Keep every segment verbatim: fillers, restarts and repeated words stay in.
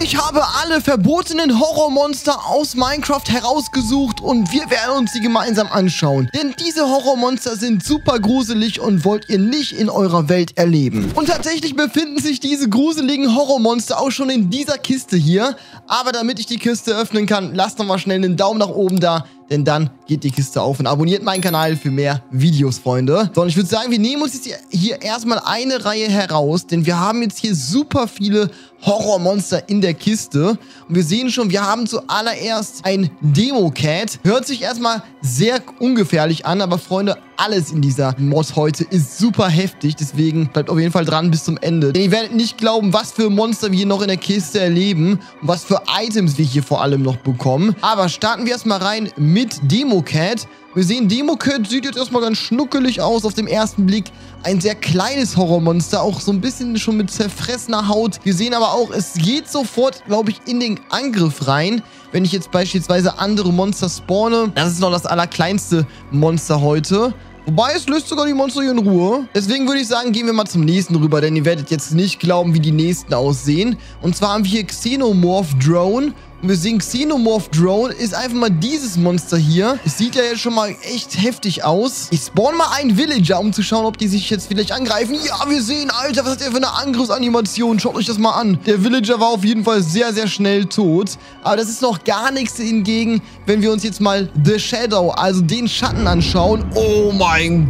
Ich habe alle verbotenen Horrormonster aus Minecraft herausgesucht und wir werden uns sie gemeinsam anschauen. Denn diese Horrormonster sind super gruselig und wollt ihr nicht in eurer Welt erleben. Und tatsächlich befinden sich diese gruseligen Horrormonster auch schon in dieser Kiste hier. Aber damit ich die Kiste öffnen kann, lasst doch mal schnell einen Daumen nach oben da. Denn dann geht die Kiste auf und abonniert meinen Kanal für mehr Videos, Freunde. So, und ich würde sagen, wir nehmen uns jetzt hier erstmal eine Reihe heraus, denn wir haben jetzt hier super viele Horrormonster in der Kiste. Und wir sehen schon, wir haben zuallererst ein Demo-Cat. Hört sich erstmal sehr ungefährlich an, aber Freunde, alles in dieser Mod heute ist super heftig. Deswegen bleibt auf jeden Fall dran bis zum Ende. Denn ihr werdet nicht glauben, was für Monster wir hier noch in der Kiste erleben und was für Items wir hier vor allem noch bekommen. Aber starten wir erstmal rein mit Demo-Cat. Wir sehen, Demo-Cat sieht jetzt erstmal ganz schnuckelig aus auf den ersten Blick. Ein sehr kleines Horrormonster, auch so ein bisschen schon mit zerfressener Haut. Wir sehen aber auch, es geht sofort, glaube ich, in den Angriff rein. Wenn ich jetzt beispielsweise andere Monster spawne. Das ist noch das allerkleinste Monster heute. Wobei, es löst sogar die Monster hier in Ruhe. Deswegen würde ich sagen, gehen wir mal zum nächsten rüber, denn ihr werdet jetzt nicht glauben, wie die nächsten aussehen. Und zwar haben wir hier Xenomorph Drone. Und wir sehen, Xenomorph Drone ist einfach mal dieses Monster hier. Es sieht ja jetzt schon mal echt heftig aus. Ich spawn mal einen Villager, um zu schauen, ob die sich jetzt vielleicht angreifen. Ja, wir sehen, Alter, was hat der für eine Angriffsanimation? Schaut euch das mal an. Der Villager war auf jeden Fall sehr, sehr schnell tot. Aber das ist noch gar nichts hingegen, wenn wir uns jetzt mal The Shadow, also den Schatten anschauen. Oh mein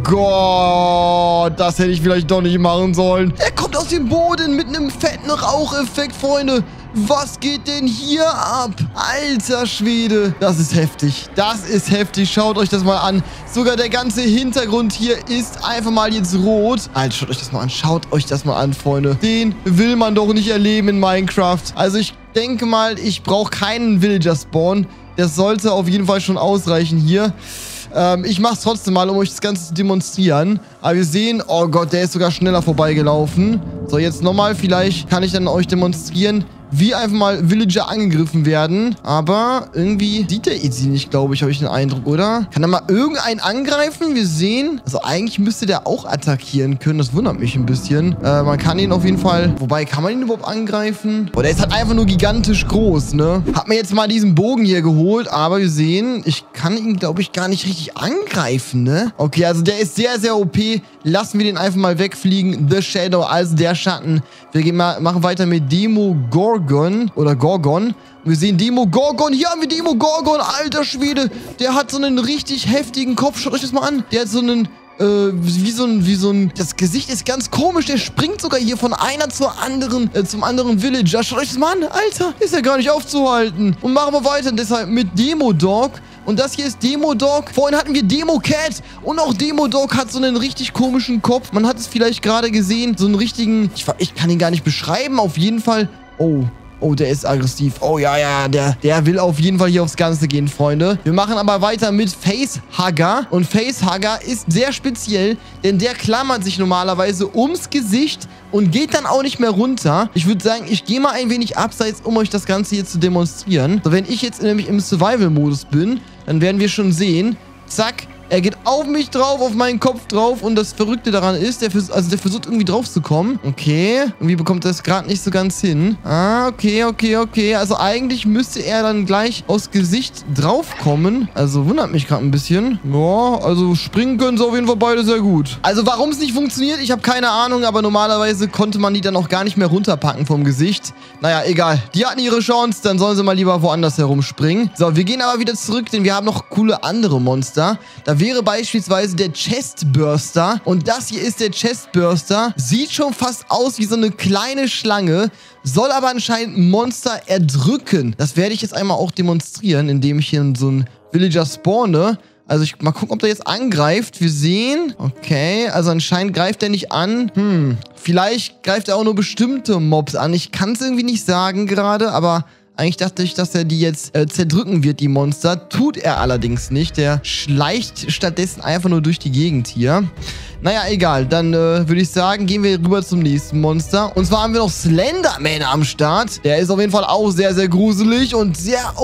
Gott, das hätte ich vielleicht doch nicht machen sollen. Er kommt aus dem Boden mit einem fetten Raucheffekt, Freunde. Was geht denn hier ab? Alter Schwede. Das ist heftig. Das ist heftig. Schaut euch das mal an. Sogar der ganze Hintergrund hier ist einfach mal jetzt rot. Alter, schaut euch das mal an. Schaut euch das mal an, Freunde. Den will man doch nicht erleben in Minecraft. Also ich denke mal, ich brauche keinen Villager-Spawn. Das sollte auf jeden Fall schon ausreichen hier. Ähm, ich mache es trotzdem mal, um euch das Ganze zu demonstrieren. Aber wir sehen, oh Gott, der ist sogar schneller vorbeigelaufen. So, jetzt nochmal. Vielleicht kann ich dann euch demonstrieren, wie einfach mal Villager angegriffen werden. Aber irgendwie sieht der sie nicht, glaube ich, habe ich den Eindruck, oder? Kann er mal irgendeinen angreifen? Wir sehen, also eigentlich müsste der auch attackieren können. Das wundert mich ein bisschen. Äh, man kann ihn auf jeden Fall, wobei, kann man ihn überhaupt angreifen? Boah, der ist halt einfach nur gigantisch groß, ne? Hab mir jetzt mal diesen Bogen hier geholt, aber wir sehen, ich kann ihn, glaube ich, gar nicht richtig angreifen, ne? Okay, also der ist sehr, sehr O P. Lassen wir den einfach mal wegfliegen. The Shadow, also der Schatten. Wir gehen mal, machen weiter mit Demogorgon oder Gorgon. Und wir sehen Demogorgon. Hier haben wir Demogorgon. Alter Schwede. Der hat so einen richtig heftigen Kopf. Schaut euch das mal an. Der hat so einen, äh, wie so ein, wie so ein, das Gesicht ist ganz komisch. Der springt sogar hier von einer zur anderen, äh, zum anderen Villager. Schaut euch das mal an. Alter, ist ja gar nicht aufzuhalten. Und machen wir weiter deshalb mit Demodog. Und das hier ist Demodog. Vorhin hatten wir Demo-Cat. Und auch Demodog hat so einen richtig komischen Kopf. Man hat es vielleicht gerade gesehen. So einen richtigen... Ich, ich kann ihn gar nicht beschreiben. Auf jeden Fall... Oh... Oh, der ist aggressiv. Oh, ja, ja, der, der will auf jeden Fall hier aufs Ganze gehen, Freunde. Wir machen aber weiter mit Facehugger. Und Facehugger ist sehr speziell, denn der klammert sich normalerweise ums Gesicht und geht dann auch nicht mehr runter. Ich würde sagen, ich gehe mal ein wenig abseits, um euch das Ganze hier zu demonstrieren. So, wenn ich jetzt nämlich im Survival-Modus bin, dann werden wir schon sehen, zack, er geht auf mich drauf, auf meinen Kopf drauf. Und das Verrückte daran ist, der, vers also der versucht irgendwie drauf zu kommen. Okay. Irgendwie bekommt er das gerade nicht so ganz hin. Ah, okay, okay, okay. Also eigentlich müsste er dann gleich aufs Gesicht drauf kommen. Also wundert mich gerade ein bisschen. Ja, also springen können sie auf jeden Fall beide sehr gut. Also warum es nicht funktioniert, ich habe keine Ahnung. Aber normalerweise konnte man die dann auch gar nicht mehr runterpacken vom Gesicht. Naja, egal. Die hatten ihre Chance, dann sollen sie mal lieber woanders herumspringen. So, wir gehen aber wieder zurück, denn wir haben noch coole andere Monster. Da wäre beispielsweise der Chestburster. Und das hier ist der Chestburster. Sieht schon fast aus wie so eine kleine Schlange. Soll aber anscheinend ein Monster erdrücken. Das werde ich jetzt einmal auch demonstrieren, indem ich hier so einen Villager spawne. Also ich mal gucken, ob der jetzt angreift. Wir sehen. Okay, also anscheinend greift er nicht an. Hm, vielleicht greift er auch nur bestimmte Mobs an. Ich kann es irgendwie nicht sagen gerade, aber... Eigentlich dachte ich, dass er die jetzt äh, zerdrücken wird, die Monster. Tut er allerdings nicht. Der schleicht stattdessen einfach nur durch die Gegend hier. Naja, egal. Dann äh, würde ich sagen, gehen wir rüber zum nächsten Monster. Und zwar haben wir noch Slenderman am Start. Der ist auf jeden Fall auch sehr, sehr gruselig und sehr auch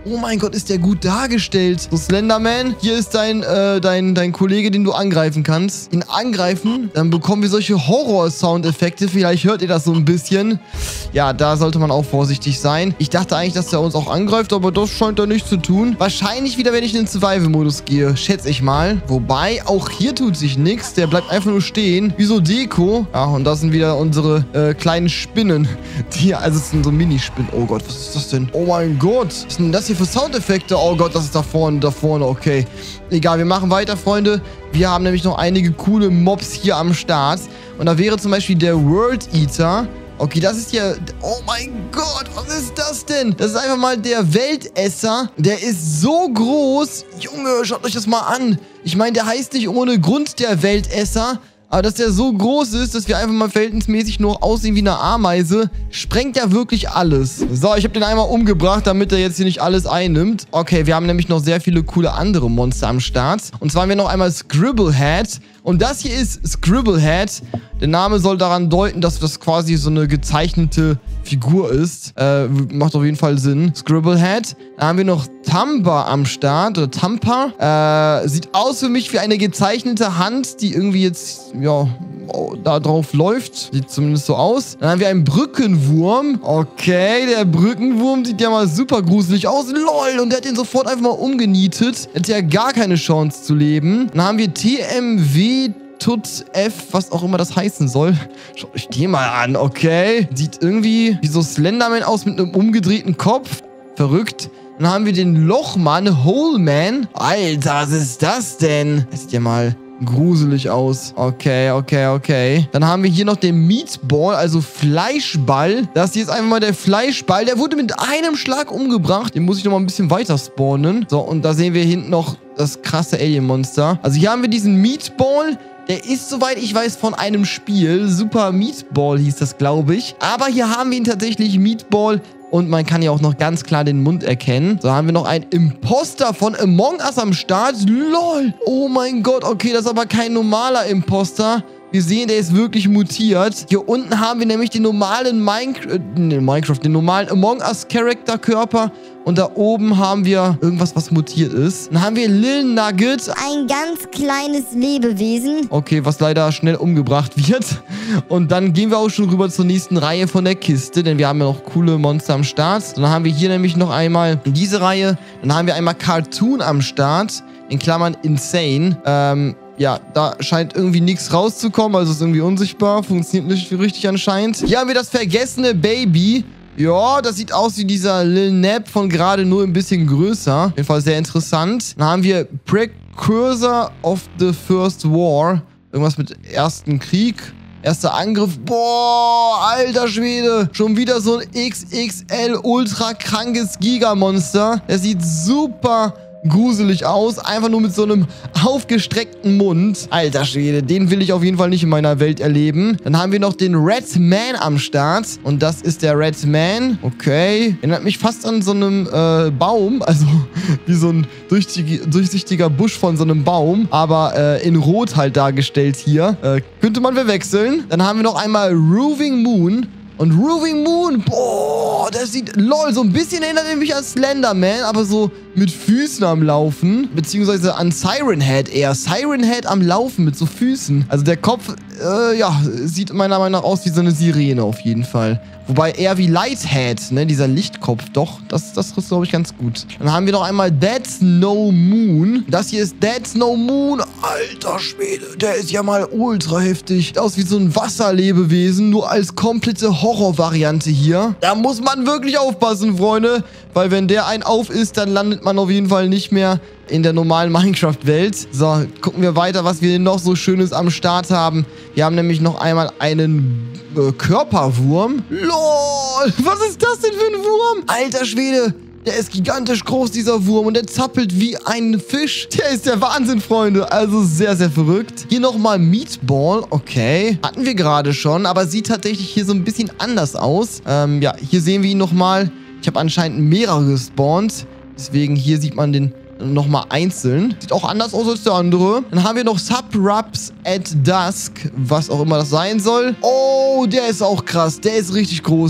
Oh mein Gott, ist der gut dargestellt. So, Slenderman, hier ist dein, äh, dein, dein Kollege, den du angreifen kannst. Ihn angreifen, dann bekommen wir solche Horror-Soundeffekte. Vielleicht hört ihr das so ein bisschen. Ja, da sollte man auch vorsichtig sein. Ich dachte eigentlich, dass der uns auch angreift, aber das scheint er nicht zu tun. Wahrscheinlich wieder, wenn ich in den Survival-Modus gehe, schätze ich mal. Wobei, auch hier tut sich nichts. Der bleibt einfach nur stehen. Wie so Deko. Ja, und das sind wieder unsere äh, kleinen Spinnen. Die, also es sind so Minispinnen. Oh Gott, was ist das denn? Oh mein Gott. Was ist denn das hier für Soundeffekte? Oh Gott, das ist da vorne, da vorne. Okay. Egal, wir machen weiter, Freunde. Wir haben nämlich noch einige coole Mobs hier am Start. Und da wäre zum Beispiel der World Eater. Okay, das ist ja... Oh mein Gott, was ist das denn? Das ist einfach mal der Weltesser. Der ist so groß. Junge, schaut euch das mal an. Ich meine, der heißt nicht ohne Grund der Weltesser. Aber dass der so groß ist, dass wir einfach mal verhältnismäßig nur aussehen wie eine Ameise, sprengt ja wirklich alles. So, ich habe den einmal umgebracht, damit er jetzt hier nicht alles einnimmt. Okay, wir haben nämlich noch sehr viele coole andere Monster am Start. Und zwar haben wir noch einmal Scribblehead. Und das hier ist Scribblehead. Der Name soll daran deuten, dass das quasi so eine gezeichnete Figur ist. Äh, macht auf jeden Fall Sinn. Scribblehead. Dann haben wir noch Tampa am Start. Oder Tampa. Äh, sieht aus für mich wie eine gezeichnete Hand, die irgendwie jetzt, ja, da drauf läuft. Sieht zumindest so aus. Dann haben wir einen Brückenwurm. Okay, der Brückenwurm sieht ja mal super gruselig aus. Lol, und der hat den sofort einfach mal umgenietet. Hätte ja gar keine Chance zu leben. Dann haben wir T M W Tut F, was auch immer das heißen soll. Schaut euch die mal an, okay. Sieht irgendwie wie so Slenderman aus mit einem umgedrehten Kopf. Verrückt. Dann haben wir den Lochmann, Holeman. Alter, was ist das denn? Das sieht ja mal gruselig aus. Okay, okay, okay. Dann haben wir hier noch den Meatball, also Fleischball. Das hier ist einfach mal der Fleischball. Der wurde mit einem Schlag umgebracht. Den muss ich noch mal ein bisschen weiter spawnen. So, und da sehen wir hinten noch das krasse Alien-Monster. Also hier haben wir diesen Meatball. Der ist, soweit ich weiß, von einem Spiel. Super Meatball hieß das, glaube ich. Aber hier haben wir ihn tatsächlich, Meatball. Und man kann ja auch noch ganz klar den Mund erkennen. So haben wir noch einen Imposter von Among Us am Start. LOL. Oh mein Gott. Okay, das ist aber kein normaler Imposter. Wir sehen, der ist wirklich mutiert. Hier unten haben wir nämlich den normalen Minecraft, äh, nee, Minecraft, den normalen Among Us Charakterkörper. Und da oben haben wir irgendwas, was mutiert ist. Dann haben wir Lil Nugget. Ein ganz kleines Lebewesen. Okay, was leider schnell umgebracht wird. Und dann gehen wir auch schon rüber zur nächsten Reihe von der Kiste. Denn wir haben ja noch coole Monster am Start. Dann haben wir hier nämlich noch einmal diese Reihe. Dann haben wir einmal Cartoon am Start. In Klammern Insane. Ähm... Ja, da scheint irgendwie nichts rauszukommen, also ist irgendwie unsichtbar, funktioniert nicht richtig anscheinend. Hier haben wir das vergessene Baby. Ja, das sieht aus wie dieser Lil Nap von gerade, nur ein bisschen größer. Auf jeden Fall sehr interessant. Dann haben wir Precursor of the First War. Irgendwas mit Ersten Krieg. Erster Angriff. Boah, alter Schwede. Schon wieder so ein X X L ultra krankes Gigamonster. Der sieht super gruselig aus. Einfach nur mit so einem aufgestreckten Mund. Alter Schwede, den will ich auf jeden Fall nicht in meiner Welt erleben. Dann haben wir noch den Red Man am Start. Und das ist der Red Man. Okay. Erinnert mich fast an so einem äh, Baum. Also wie so ein durchsichtig, durchsichtiger Busch von so einem Baum. Aber äh, in Rot halt dargestellt hier. Äh, könnte man verwechseln. Dann haben wir noch einmal Roving Moon. Und Roving Moon, boah, das sieht, lol, so ein bisschen erinnert er mich an Slenderman, aber so mit Füßen am Laufen, beziehungsweise an Siren Head eher. Siren Head am Laufen mit so Füßen. Also der Kopf, äh, ja, sieht meiner Meinung nach aus wie so eine Sirene auf jeden Fall. Wobei eher wie Lighthead, ne, dieser Lichtkopf, doch, das, das ist, glaube ich, ganz gut. Dann haben wir noch einmal Dead Snow Moon. Das hier ist Dead Snow Moon. Alter Schwede, der ist ja mal ultra heftig. Sieht aus wie so ein Wasserlebewesen, nur als komplette Horrorvariante hier. Da muss man wirklich aufpassen, Freunde, weil wenn der einen auf ist, dann landet man auf jeden Fall nicht mehr in der normalen Minecraft-Welt. So, gucken wir weiter, was wir noch so Schönes am Start haben. Wir haben nämlich noch einmal einen äh, Körperwurm. LOL, was ist das denn für ein Wurm? Alter Schwede, der ist gigantisch groß, dieser Wurm. Und der zappelt wie ein Fisch. Der ist der Wahnsinn, Freunde. Also sehr, sehr verrückt. Hier nochmal Meatball. Okay. Hatten wir gerade schon, aber sieht tatsächlich hier so ein bisschen anders aus. Ähm, ja, hier sehen wir ihn nochmal. Ich habe anscheinend mehrere gespawnt. Deswegen hier sieht man den nochmal einzeln. Sieht auch anders aus als der andere. Dann haben wir noch Subrubs at Dusk. Was auch immer das sein soll. Oh, der ist auch krass. Der ist richtig groß.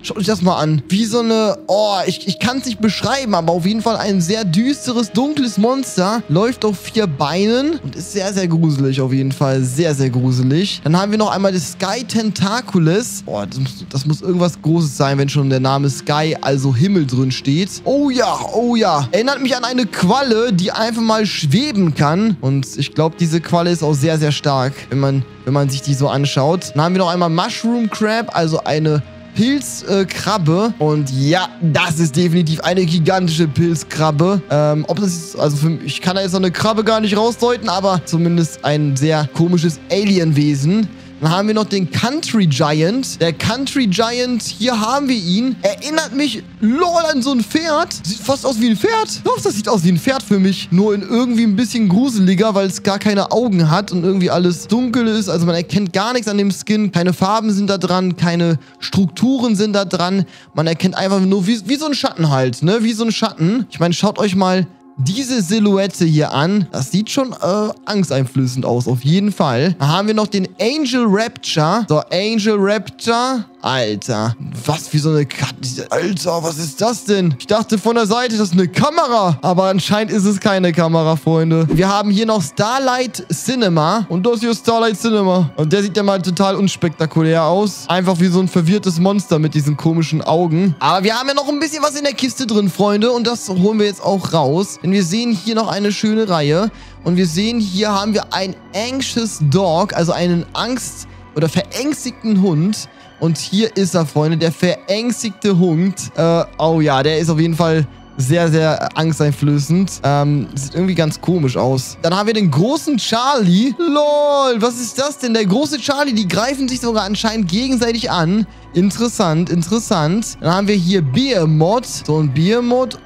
Schaut euch das mal an. Wie so eine, oh, ich, ich kann es nicht beschreiben, aber auf jeden Fall ein sehr düsteres, dunkles Monster. Läuft auf vier Beinen und ist sehr, sehr gruselig auf jeden Fall. Sehr, sehr gruselig. Dann haben wir noch einmal das Sky Tentaculus. Boah, das, das muss irgendwas Großes sein, wenn schon der Name Sky, also Himmel drin steht. Oh ja, oh ja. Erinnert mich an eine Qualle, die einfach mal schweben kann. Und ich glaube, diese Qualle ist auch sehr, sehr stark, wenn man, wenn man sich die so anschaut. Dann haben wir noch einmal Mushroom Crab, also eine Pilzkrabbe. Äh, und ja, das ist definitiv eine gigantische Pilzkrabbe. Ähm, ob das ist, also für, ich kann da jetzt noch eine Krabbe gar nicht rausdeuten, aber zumindest ein sehr komisches Alienwesen. Dann haben wir noch den Country Giant. Der Country Giant, hier haben wir ihn. Erinnert mich, lol, an so ein Pferd. Sieht fast aus wie ein Pferd. Doch, das sieht aus wie ein Pferd für mich. Nur in irgendwie ein bisschen gruseliger, weil es gar keine Augen hat und irgendwie alles dunkel ist. Also man erkennt gar nichts an dem Skin. Keine Farben sind da dran, keine Strukturen sind da dran. Man erkennt einfach nur wie, wie so ein Schatten halt, ne? Wie so ein Schatten. Ich meine, schaut euch mal diese Silhouette hier an. Das sieht schon äh, angsteinflößend aus, auf jeden Fall. Da haben wir noch den Angel Rapture. So, Angel Rapture. Alter, was für so eine Katze. Alter, was ist das denn? Ich dachte von der Seite, das ist eine Kamera. Aber anscheinend ist es keine Kamera, Freunde. Wir haben hier noch Starlight Cinema. Und das hier ist Starlight Cinema. Und der sieht ja mal total unspektakulär aus. Einfach wie so ein verwirrtes Monster mit diesen komischen Augen. Aber wir haben ja noch ein bisschen was in der Kiste drin, Freunde. Und das holen wir jetzt auch raus. Denn wir sehen hier noch eine schöne Reihe. Und wir sehen, hier haben wir einen Anxious Dog. Also einen Angst- oder verängstigten Hund. Und hier ist er, Freunde, der verängstigte Hund. Äh, oh ja, der ist auf jeden Fall sehr, sehr angsteinflößend. Ähm, sieht irgendwie ganz komisch aus. Dann haben wir den großen Charlie. Lol, was ist das denn? Der große Charlie, die greifen sich sogar anscheinend gegenseitig an. Interessant, interessant. Dann haben wir hier Behemoth. So ein Behemoth.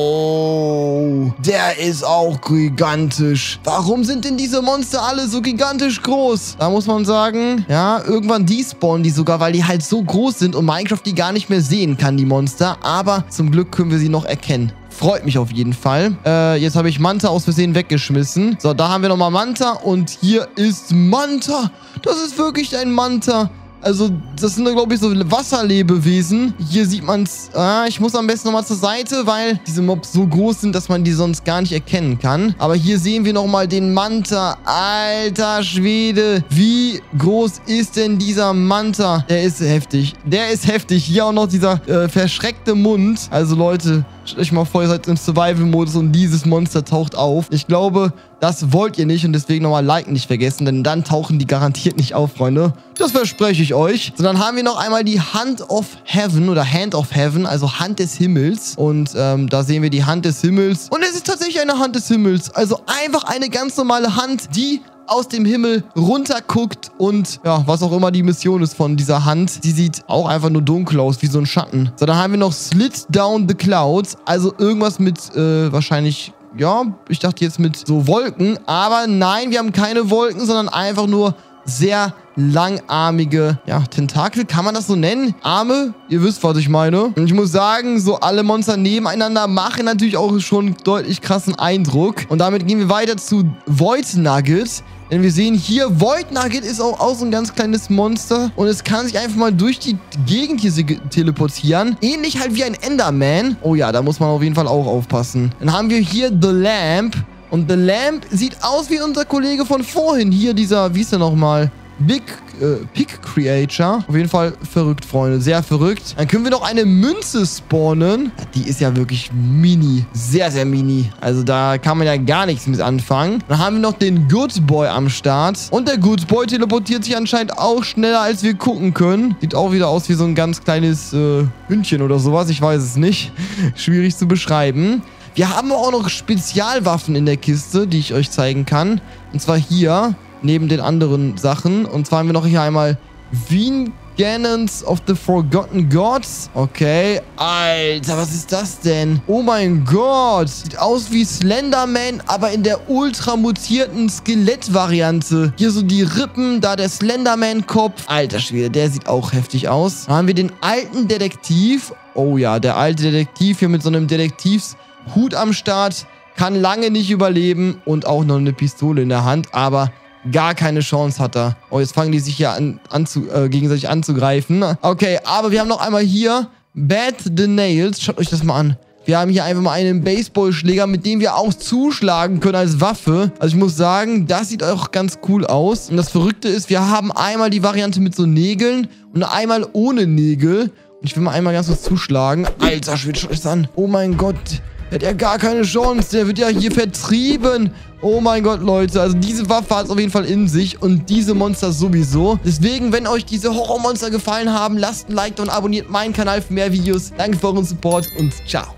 Oh, der ist auch gigantisch. Warum sind denn diese Monster alle so gigantisch groß? Da muss man sagen, ja, irgendwann despawnen die sogar, weil die halt so groß sind und Minecraft die gar nicht mehr sehen kann, die Monster. Aber zum Glück können wir sie noch erkennen. Freut mich auf jeden Fall. Äh, jetzt habe ich Manta aus Versehen weggeschmissen. So, da haben wir nochmal Manta und hier ist Manta. Das ist wirklich ein Manta. Also, das sind, glaube ich, so Wasserlebewesen. Hier sieht man es. Ah, ich muss am besten nochmal zur Seite, weil diese Mobs so groß sind, dass man die sonst gar nicht erkennen kann. Aber hier sehen wir nochmal den Manta. Alter Schwede. Wie groß ist denn dieser Manta? Der ist heftig. Der ist heftig. Hier auch noch dieser äh, verschreckte Mund. Also, Leute, stellt euch mal vor, ihr seid im Survival-Modus und dieses Monster taucht auf. Ich glaube, das wollt ihr nicht und deswegen nochmal liken nicht vergessen, denn dann tauchen die garantiert nicht auf, Freunde. Das verspreche ich euch. So, dann haben wir noch einmal die Hand of Heaven oder Hand of Heaven, also Hand des Himmels. Und ähm, da sehen wir die Hand des Himmels. Und es ist tatsächlich eine Hand des Himmels. Also einfach eine ganz normale Hand, die aus dem Himmel runterguckt und ja, was auch immer die Mission ist von dieser Hand. Die sieht auch einfach nur dunkel aus, wie so ein Schatten. So, dann haben wir noch Slit Down the Clouds, also irgendwas mit äh, wahrscheinlich, ja, ich dachte jetzt mit so Wolken, aber nein, wir haben keine Wolken, sondern einfach nur sehr langarmige, ja, Tentakel, kann man das so nennen? Arme, ihr wisst, was ich meine. Und ich muss sagen, so alle Monster nebeneinander machen natürlich auch schon deutlich krassen Eindruck. Und damit gehen wir weiter zu Void Nugget. Denn wir sehen hier, Void Nugget ist auch, auch so ein ganz kleines Monster. Und es kann sich einfach mal durch die Gegend hier teleportieren. Ähnlich halt wie ein Enderman. Oh ja, da muss man auf jeden Fall auch aufpassen. Dann haben wir hier The Lamp. Und The Lamp sieht aus wie unser Kollege von vorhin. Hier dieser, wie ist der nochmal? Big äh, Pig Creator. Auf jeden Fall verrückt, Freunde. Sehr verrückt. Dann können wir noch eine Münze spawnen. Die ist ja wirklich mini. Sehr, sehr mini. Also da kann man ja gar nichts mit anfangen. Dann haben wir noch den Good Boy am Start. Und der Good Boy teleportiert sich anscheinend auch schneller, als wir gucken können. Sieht auch wieder aus wie so ein ganz kleines äh, Hündchen oder sowas. Ich weiß es nicht. Schwierig zu beschreiben. Wir haben auch noch Spezialwaffen in der Kiste, die ich euch zeigen kann. Und zwar hier, neben den anderen Sachen. Und zwar haben wir noch hier einmal Vengeance of the Forgotten Gods. Okay. Alter, was ist das denn? Oh mein Gott. Sieht aus wie Slenderman, aber in der ultra mutierten Skelett-Variante. Hier so die Rippen, da der Slenderman-Kopf. Alter Schwede, der sieht auch heftig aus. Dann haben wir den alten Detektiv. Oh ja, der alte Detektiv hier mit so einem Detektivs Hut am Start, kann lange nicht überleben und auch noch eine Pistole in der Hand, aber Gar keine Chance hat er. Oh, jetzt fangen die sich hier an, an zu, äh, gegenseitig anzugreifen. Okay, aber wir haben noch einmal hier Bat the Nails. Schaut euch das mal an. Wir haben hier einfach mal einen Baseballschläger, mit dem wir auch zuschlagen können als Waffe. Also ich muss sagen, das sieht auch ganz cool aus. Und das Verrückte ist, wir haben einmal die Variante mit so Nägeln und einmal ohne Nägel. Und ich will mal einmal ganz kurz zuschlagen. Alter, schaut euch das an. Oh mein Gott. Der hat ja gar keine Chance. Der wird ja hier vertrieben. Oh mein Gott, Leute. Also diese Waffe hat es auf jeden Fall in sich. Und diese Monster sowieso. Deswegen, wenn euch diese Horrormonster gefallen haben, lasst ein Like da und abonniert meinen Kanal für mehr Videos. Danke für euren Support und ciao.